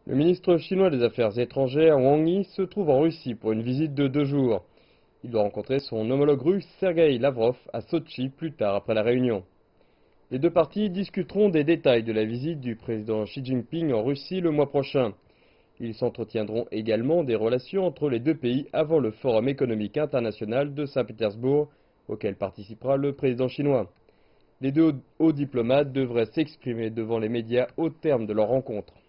Le ministre chinois des Affaires étrangères, Wang Yi, se trouve en Russie pour une visite de 2 jours. Il doit rencontrer son homologue russe Sergueï Lavrov à Sotchi plus tard après la réunion. Les deux parties discuteront des détails de la visite du président Xi Jinping en Russie le mois prochain. Ils s'entretiendront également des relations entre les deux pays avant le Forum économique international de Saint-Pétersbourg, auquel participera le président chinois. Les deux hauts diplomates devraient s'exprimer devant les médias au terme de leur rencontre.